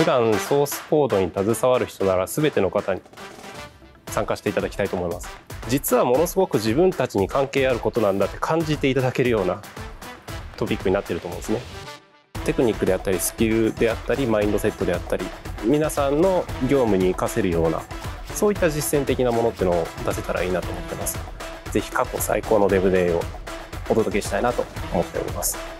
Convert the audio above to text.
普段ソースコードに携わる人なら全ての方に参加していただきたいと思います。実はものすごく自分たちに関係あることなんだって感じていただけるようなトピックになっていると思うんですね。テクニックであったりスキルであったりマインドセットであったり、皆さんの業務に活かせるようなそういった実践的なものっていうのを出せたらいいなと思ってます。ぜひ過去最高のデブデーをお届けしたいなと思っております。